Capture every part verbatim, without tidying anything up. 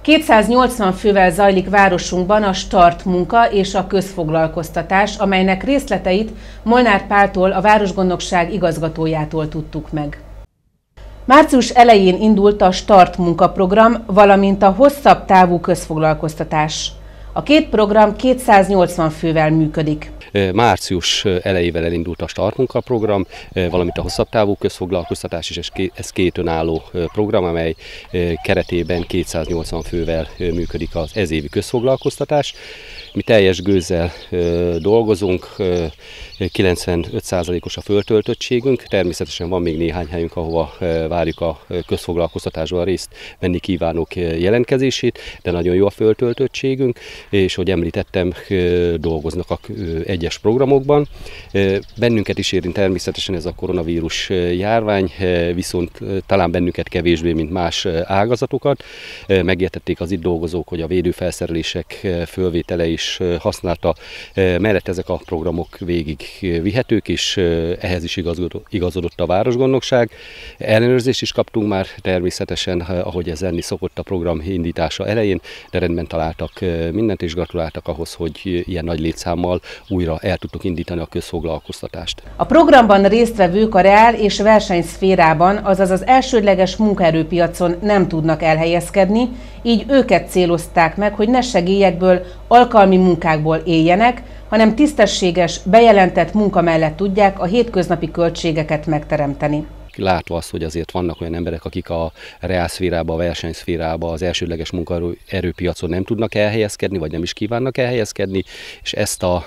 kétszáznyolcvan fővel zajlik városunkban a start munka és a közfoglalkoztatás, amelynek részleteit Molnár Páltól, a Városgondnokság igazgatójától tudtuk meg. Március elején indult a start munkaprogram, valamint a hosszabb távú közfoglalkoztatás. A két program kétszáznyolcvan fővel működik. Március elejével elindult a start munkaprogram, valamint a hosszabb távú közfoglalkoztatás, és ez két önálló program, amely keretében kétszáznyolcvan fővel működik az ezévi közfoglalkoztatás. Mi teljes gőzzel dolgozunk, kilencvenöt százalékos a föltöltöttségünk, természetesen van még néhány helyünk, ahova várjuk a közfoglalkoztatásban részt venni kívánók jelentkezését, de nagyon jó a föltöltöttségünk, és ahogy említettem, dolgoznak a egyes programokban. Bennünket is érint természetesen ez a koronavírus járvány, viszont talán bennünket kevésbé, mint más ágazatokat. Megértették az itt dolgozók, hogy a védőfelszerelések fölvétele is használta mellett ezek a programok végig vihetők, és ehhez is igazodott a Városgondnokság. Ellenőrzést is kaptunk már természetesen, ahogy ez lenni szokott a program indítása elején, de rendben találtak mindent, és gratuláltak ahhoz, hogy ilyen nagy létszámmal újra el tudtuk indítani a közfoglalkoztatást. A programban résztvevők a reál és versenyszférában, azaz az elsődleges munkaerőpiacon nem tudnak elhelyezkedni, így őket célozták meg, hogy ne segélyekből, alkalmi munkákból éljenek, hanem tisztességes, bejelentett munka mellett tudják a hétköznapi költségeket megteremteni. Látva azt, hogy azért vannak olyan emberek, akik a reálszférába, a versenyszférába, az elsődleges munkaerőpiacon nem tudnak elhelyezkedni, vagy nem is kívánnak elhelyezkedni, és ezt a,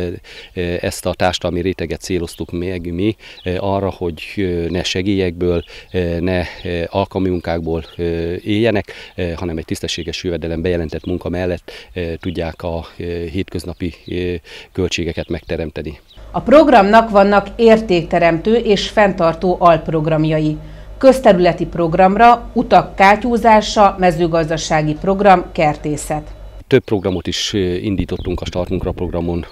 ezt a társadalmi réteget céloztuk meg mi arra, hogy ne segélyekből, ne alkalmi munkákból éljenek, hanem egy tisztességes jövedelem bejelentett munka mellett tudják a hétköznapi költségeket megteremteni. A programnak vannak értékteremtő és fenntartó alprogramjai. Közterületi programra, utak kátyúzása, mezőgazdasági program, kertészet. Több programot is indítottunk a Start Munka programon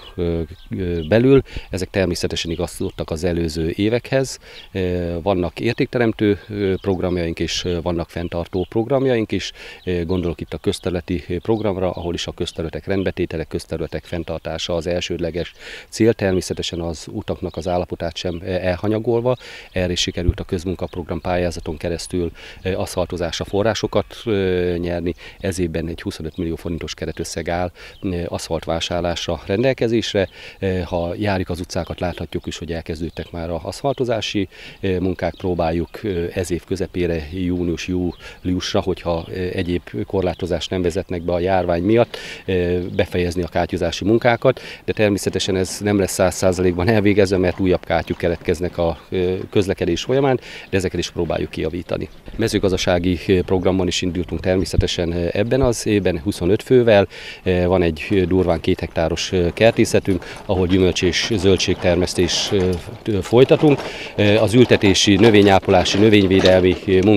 belül, ezek természetesen igazodtak az előző évekhez. Vannak értékteremtő programjaink és vannak fenntartó programjaink is. Gondolok itt a közterületi programra, ahol is a közterületek rendbetétele, közterületek fenntartása az elsődleges cél, természetesen az utaknak az állapotát sem elhanyagolva. Erre is sikerült a közmunkaprogram pályázaton keresztül aszfaltozásra forrásokat nyerni. Ez évben egy huszonöt millió forintos keretösszeg áll aszfaltvásárlásra rendelkezésre. Ha járjuk az utcákat, láthatjuk is, hogy elkezdődtek már az aszfaltozási munkák, próbáljuk ez év közepére, június-júliusra, hogyha egyéb korlátozást nem vezetnek be a járvány miatt, befejezni a kátyúzási munkákat, de természetesen ez nem lesz száz százalékban elvégezve, mert újabb kátyúk keletkeznek a közlekedés folyamán, de ezeket is próbáljuk kijavítani. Mezőgazdasági programban is indultunk természetesen ebben az évben huszonöt fővel, van egy durván két hektáros kertészetünk, ahol gyümölcs és zöldségtermesztés folytatunk. Az ültetési, növényápolási, növényvédelmi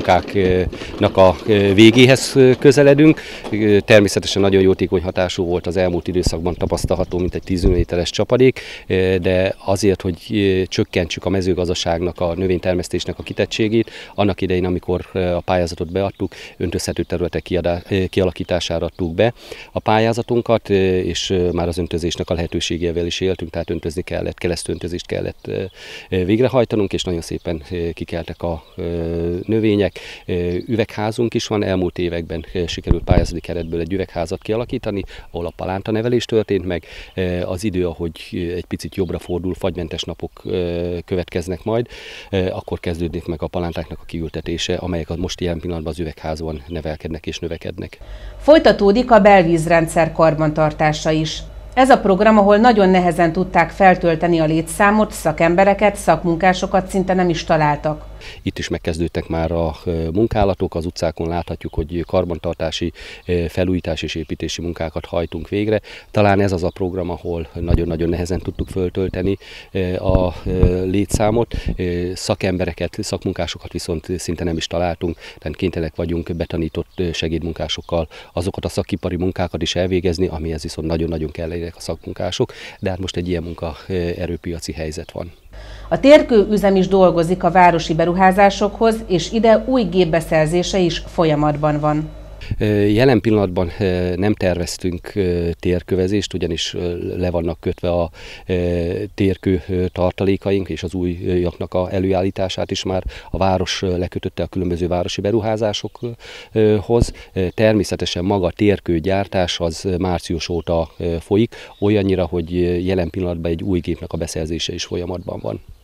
munkáknak a végéhez közeledünk. Természetesen nagyon jótékony hatású volt az elmúlt időszakban tapasztalható, mint egy tíz milliméteres csapadék, de azért, hogy csökkentsük a mezőgazdaságnak, a növénytermesztésnek a kitettségét, annak idején, amikor a pályázatot beadtuk, öntözhető területek kialakítására adtuk be a pályázatunkat, és már az öntözésnek a lehetőségével is éltünk, tehát öntözni kellett, keresztöntözést kellett végrehajtanunk, és nagyon szépen kikeltek a növények. Üvegházunk is van, elmúlt években sikerült pályázati keretből egy üvegházat kialakítani, ahol a palántanevelés történt meg. Az idő, ahogy egy picit jobbra fordul, fagymentes napok következnek majd, akkor kezdődik meg a palántáknak a kiültetése, amelyek most ilyen pillanatban az üvegházban nevelkednek és növekednek. Folytatódik a belvízrendszer karbantartása is. Ez a program, ahol nagyon nehezen tudták feltölteni a létszámot, szakembereket, szakmunkásokat szinte nem is találtak. Itt is megkezdődtek már a munkálatok, az utcákon láthatjuk, hogy karbantartási, felújítás és építési munkákat hajtunk végre. Talán ez az a program, ahol nagyon-nagyon nehezen tudtuk föltölteni a létszámot. Szakembereket, szakmunkásokat viszont szinte nem is találtunk, tehát kénytelenek vagyunk betanított segédmunkásokkal azokat a szakipari munkákat is elvégezni, amihez viszont nagyon-nagyon kellenek a szakmunkások, de hát most egy ilyen munkaerőpiaci helyzet van. A térkőüzem is dolgozik a városi beruházásokhoz, és ide új gépbeszerzése is folyamatban van. Jelen pillanatban nem terveztünk térkövezést, ugyanis le vannak kötve a térkő tartalékaink, és az újaknak a előállítását is már a város lekötötte a különböző városi beruházásokhoz. Természetesen maga a térkőgyártás az március óta folyik, olyannyira, hogy jelen pillanatban egy új gépnek a beszerzése is folyamatban van.